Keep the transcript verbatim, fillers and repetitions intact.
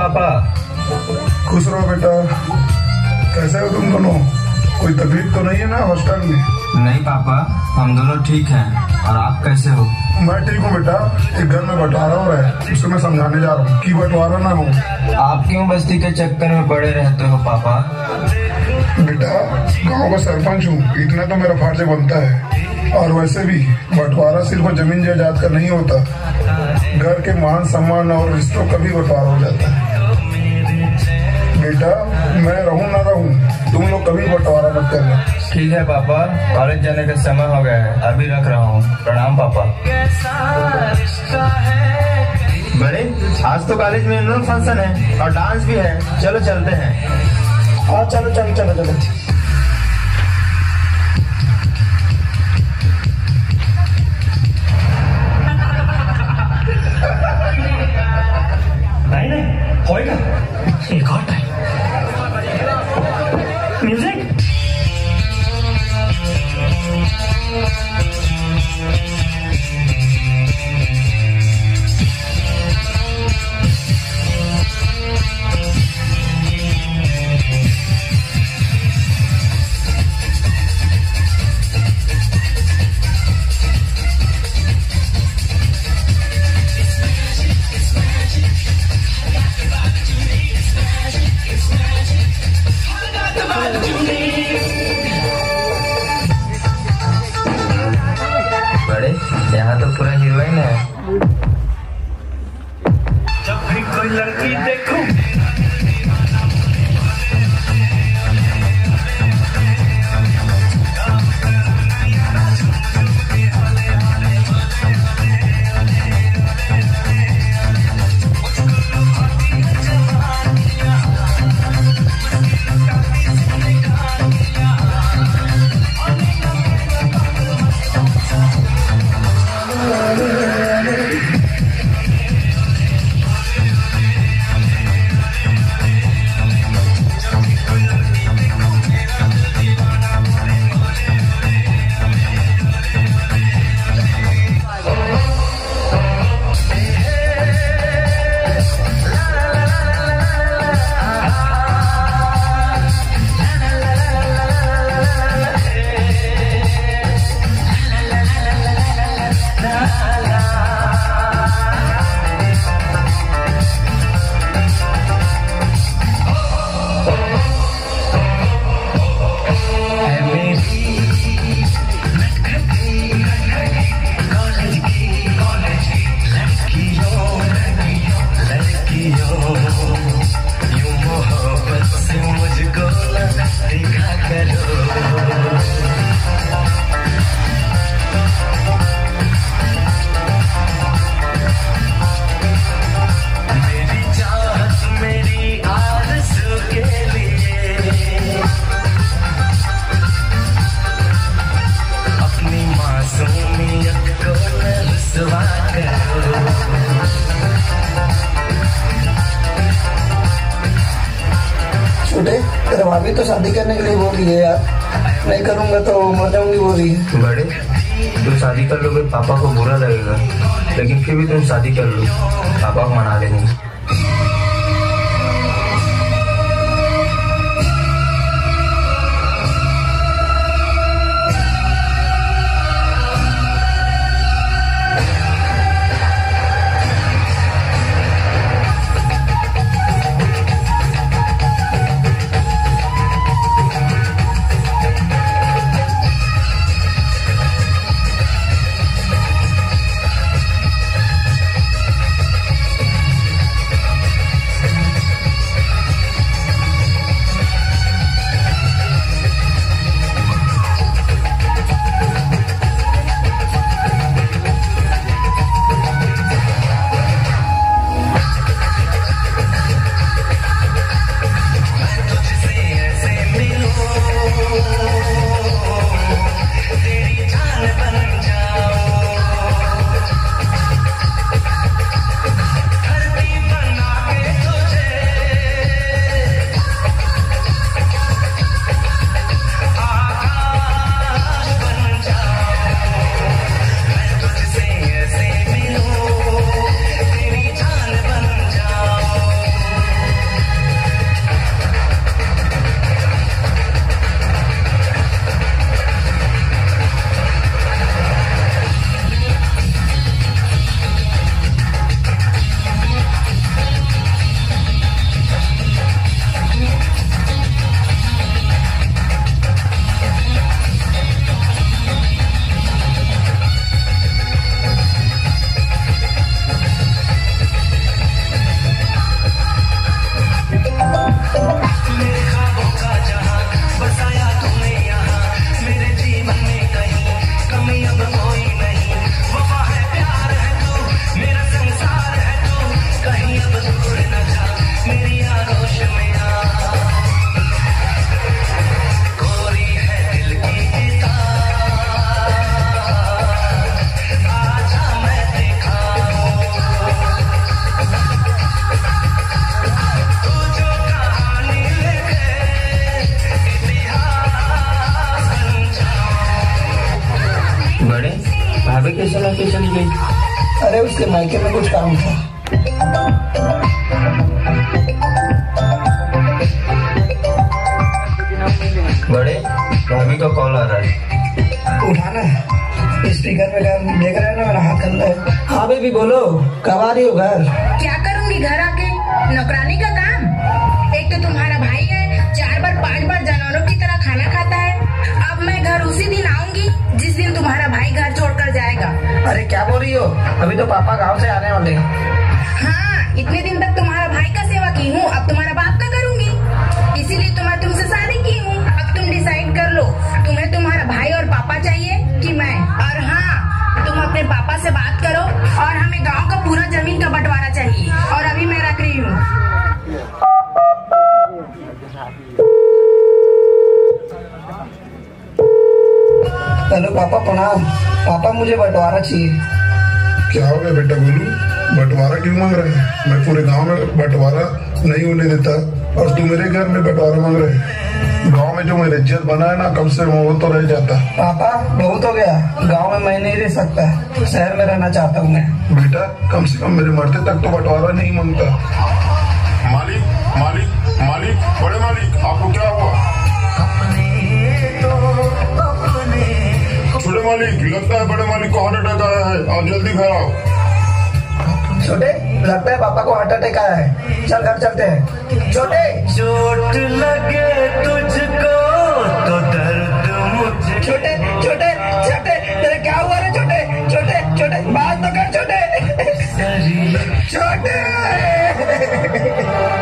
पापा। खुश रहो बेटा। कैसे हो तुम दोनों? कोई तकलीफ तो नहीं है ना हॉस्टल में? नहीं पापा, हम दोनों ठीक हैं। और आप कैसे हो? मैं ठीक हूँ बेटा। एक घर में बंटवारा हो रहा है, उसे मैं समझाने जा रहा हूँ कि बंटवारा ना हो। आप क्यों बस्ती के चक्कर में पड़े रहते हो पापा? बेटा गाँव का सरपंच हूँ, इतना तो मेरा फर्ज बनता है। और वैसे भी बंटवारा सिर्फ जमीन जायदाद का नहीं होता, घर के मान सम्मान और रिश्तों का भी बंटवारा हो जाता है। बेटा मैं रहूं ना रहूं, तुम लोग कभी बंटवारा मत करना। ठीक है पापा, कॉलेज जाने का समय हो गया है, अभी रख रहा हूँ। प्रणाम पापा। बड़े, आज तो कॉलेज में एनुअल फंक्शन है और डांस भी है, चलो चलते हैं। हाँ चलो चलो चलो चलो। नहीं नहीं होएगा, एक और टाइम। म्यूजिक। बड़े, यहाँ तो पूरा हीरोइन है। जब भी कोई लड़की देखूं छोटे, तेरा भाभी तो शादी करने के लिए बोल रही है यार। नहीं करूंगा तो मर जाऊंगी बोल रही है। बड़े, तुम शादी कर लोगे पापा को बुरा लगेगा, लेकिन फिर भी तुम शादी कर लो, पापा को मना लेंगे। समय पे चली गई? अरे उसके मायके में कुछ काम था। बड़े भाभी का कॉल आ रहा है। उठाना। स्पीकर में कर देख रहे हैं ना, मेरा हाथ गंदा है। हाँ बेबी बोलो, कब आ रही हो घर? क्या करूंगी घर आके? नौकरानी का काम। एक तो तुम्हारा भाई है, चार बार पांच बार जानवरों की तरह खाना खाता है। अब मैं घर उसी दिन आऊंगी जिस दिन तुम्हारा भाई घर छोड़कर जाएगा। अरे क्या बोल रही हो? अभी तो पापा गाँव से आने वाले हैं। हाँ, इतने दिन तक तुम्हारा भाई का सेवा की हूँ, अब तुम्हारा बाप का करूंगी। इसीलिए तो मैं तुमसे शादी की हूँ। अब तुम डिसाइड कर लो, तुम्हें तुम्हारा भाई और पापा चाहिए कि मैं? और हाँ, तुम अपने पापा से बात करो और हमें गांव का पूरा जमीन का बंटवारा चाहिए। और अभी मैं रख रही हूँ। हेलो पापा, प्रणाम। पापा मुझे बंटवारा चाहिए। क्या हो गया बेटा गोलू, बंटवारा क्यों मांग रहे हैं? मैं पूरे गांव में बंटवारा नहीं होने देता और तू मेरे घर में बंटवारा मांग रहे हैं। गांव में जो मेरी इज्जत बना है ना, कम से कम वो तो रह जाता। पापा बहुत हो गया, गांव में मैं नहीं रह सकता, शहर में रहना चाहता हूँ मैं। बेटा कम से कम मेरे मरते तक तो बंटवारा नहीं मांगता। मालिक मालिक मालिक बड़े मालिक, आपको क्या हुआ? छोटे मालिक, लगता है बड़े मालिक को हार्ट अटैक आया है, आप जल्दी घर आओ। छोटे, लगता है पापा को हार्ट अटैक आया है, चल घर चलते हैं। छोटे, चोट लगे तुझको तो दर्द मुझे। छोटे छोटे छोटे तेरे क्या हुआ रे? छोटे छोटे छोटे बात तो कर। छोटे छोटे